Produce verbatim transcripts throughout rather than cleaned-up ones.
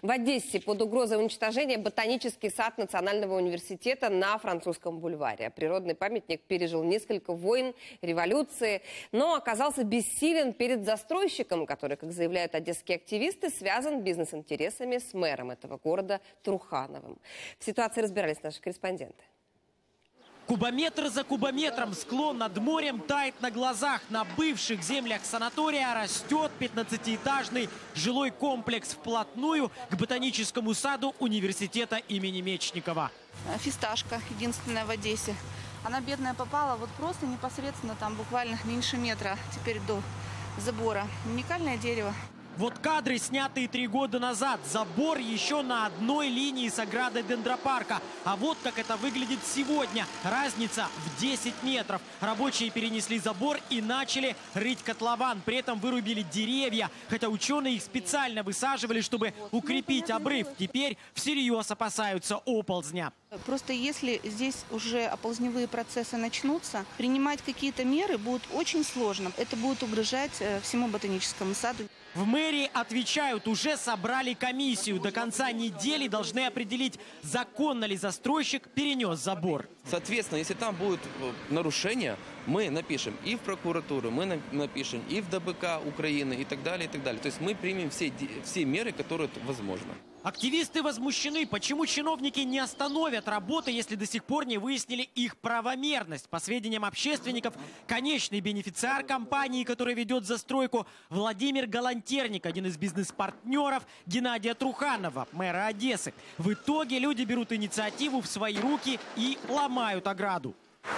В Одессе под угрозой уничтожения ботанический сад Национального университета на Французском бульваре. Природный памятник пережил несколько войн, революции, но оказался бессилен перед застройщиком, который, как заявляют одесские активисты, связан бизнес-интересами с мэром этого города Трухановым. В ситуации разбирались наши корреспонденты. Кубометр за кубометром склон над морем тает на глазах. На бывших землях санатория растет пятнадцатиэтажный жилой комплекс вплотную к ботаническому саду университета имени Мечникова. Фисташка, единственная в Одессе. Она, бедная, попала вот просто непосредственно там буквально меньше метра теперь до забора. Уникальное дерево. Вот кадры, снятые три года назад. Забор еще на одной линии с оградой дендропарка. А вот как это выглядит сегодня. Разница в десять метров. Рабочие перенесли забор и начали рыть котлован. При этом вырубили деревья. Хотя ученые их специально высаживали, чтобы укрепить обрыв. Теперь всерьез опасаются оползня. Просто если здесь уже оползневые процессы начнутся, принимать какие-то меры будет очень сложно. Это будет угрожать всему ботаническому саду. В мэрии отвечают, уже собрали комиссию. До конца недели должны определить, законно ли застройщик перенес забор. Соответственно, если там будет нарушение, мы напишем и в прокуратуру, мы напишем и в ДБК Украины и так далее, и так далее. То есть мы примем все, все меры, которые возможно. Активисты возмущены, почему чиновники не остановят работы, если до сих пор не выяснили их правомерность. По сведениям общественников, конечный бенефициар компании, которая ведет застройку, Владимир Галантерник, один из бизнес-партнеров Геннадия Труханова, мэра Одессы. В итоге люди берут инициативу в свои руки и ломают ограду.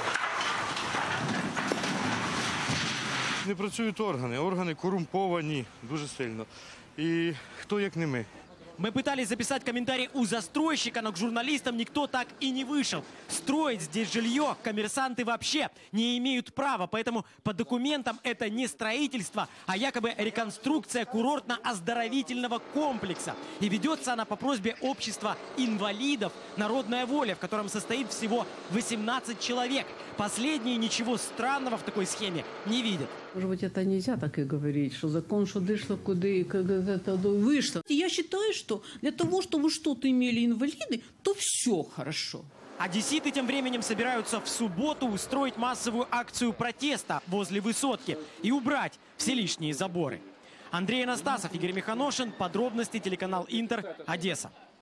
Не працюють органи, органи корумповані дуже сильно. І хто як не ми. Мы пытались записать комментарий у застройщика, но к журналистам никто так и не вышел. Строить здесь жилье коммерсанты вообще не имеют права, поэтому по документам это не строительство, а якобы реконструкция курортно-оздоровительного комплекса. И ведется она по просьбе общества инвалидов «Народная воля», в котором состоит всего восемнадцать человек. Последние ничего странного в такой схеме не видят. Может быть, это нельзя так и говорить, что закон, что дышло, куда это вышло. Я считаю, что для того, чтобы что-то имели инвалиды, то все хорошо. Одесситы тем временем собираются в субботу устроить массовую акцию протеста возле высотки и убрать все лишние заборы. Андрей Анастасов, Игорь Миханошин. Подробности телеканал Интер, Одесса.